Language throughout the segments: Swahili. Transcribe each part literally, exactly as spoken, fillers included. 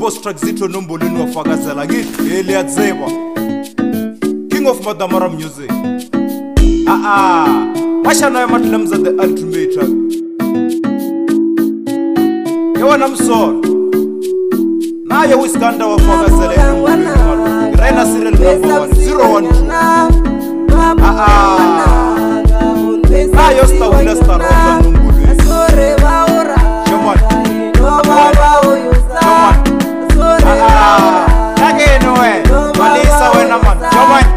Boss Track Zito nombolweni wafakazela ngithi Eliyatseba King of Madamara Music. Ah ah Mashana Matlamza the ultimate track. Yawana msoro Naye Wiskanda wafakazela Raina serial number one zero one two. Ah ah Nayo stawila staroza nungulu Asore baura Come on Come on Ah Again we Malisa we naman Come on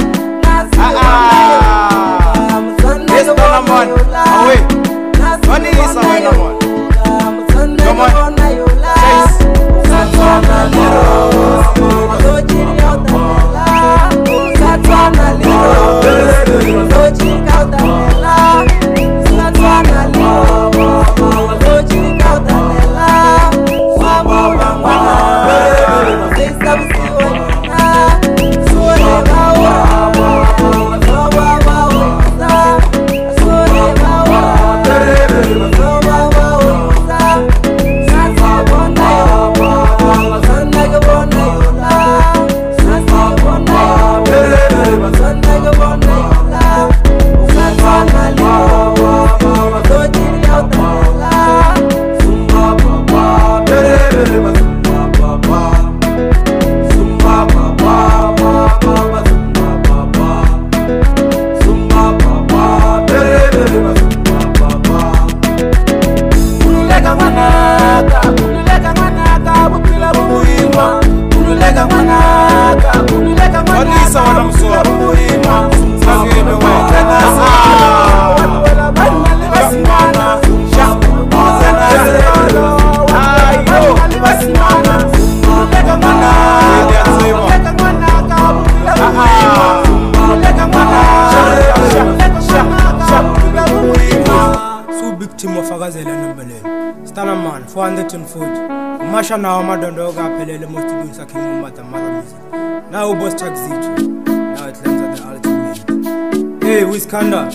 Ah Yes naman Away Malisa we naman Come on Chase Satwana liro Sojiri autanela Satwana liro Sojiri autanela Satwana liro Sojiri autanela Swabo wangwana Sisa msiwa nyana Sore bawa Soba bawa yusa Sore bawa Soba bawa yusa Sasa bonda yo Sanda ga bonda yola Sasa bonda yo Sanda ga bonda yola Satwana liro Sojiri autanela Sumba baba Bereba Sumba baba Sumba baba Baba Sumba baba Sumba baba Bereba Sumba baba Kululega manaka Kululega manaka Bukila bubuima Kululega manaka Kululega manaka Walisa wana msuwa bubuima Sangebe wetena sana Watuwela banya libasimana Shabu Muzena zero Ayo Libasimana Kululega manaka Kululega manaka Bukila bubuima Kululega manaka Bukila bubuima Su big team wafakazela nombeleni Stana man four hundred forty Kumasha na wamadondo apelele mosti dunsa King of Madamara Music. Now Boss Track Zito. Now it lands at the ultimate. Hey Wiskanda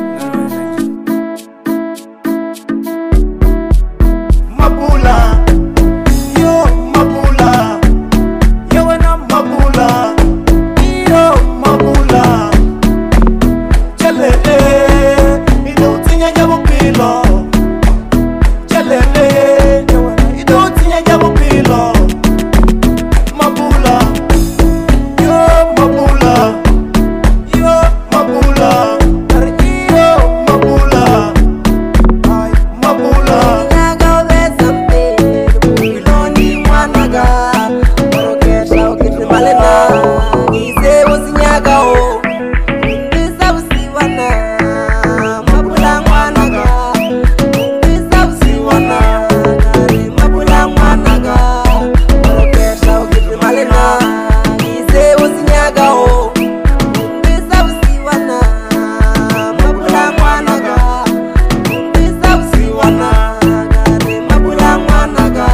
Mabula Yo Mabula Yo wena Mabula Yo Mabula Chelele Ido tinya jabu pilo Chelele Ido tinya jabu pilo Mabula Yo Mabula Yo Mabula Yo Mabula Ay Mabula Naga de sampe Biloni managa Orokesha okiti malena Ise usinyaga o Mbisa usiwana Mabula managa Mbisa usiwana Mabula managa Orokesha okiti malena Ise usinyaga o Mbisa usiwana Mabula managa Mbisa usiwana Mabula managa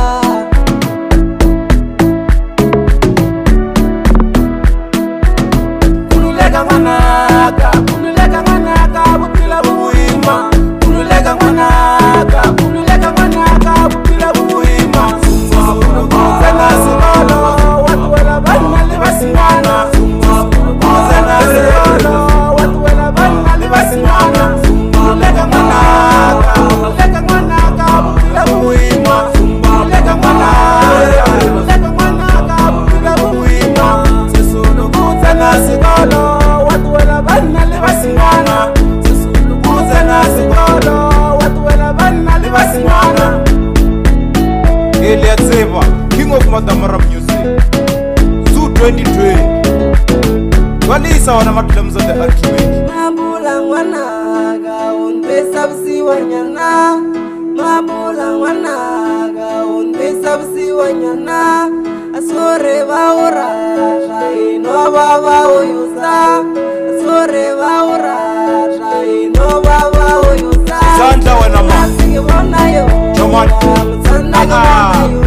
Kululega manaka Kululega manaka Bukila bubuima Kululega manaka Kululega manaka Bukila bubuima Muzena sikolo Watuwela banya libasimana Muzena sikolo Watuwela banya libasimana Kululega manaka Kululega manaka Bukila bubuima Kululega manaka Kululega manaka Bukila bubuima Sisulu muzena sikolo Watuwela banya libasimana Sisulu muzena sikolo Watuwela banya libasimana Eliyatseba King of Madamara Music Zoo twenty twenty Walisa wana Matlamza the ultimate. Mabula wanaga Unbesa usiwa nyana Mabula wanaga Unbesa usiwa nyana Asore baura Shaino baba uyusa Asore baura Shaino baba uyusa Zanda wana ma Nasi kibona yo Come on. Mzanda kibona yo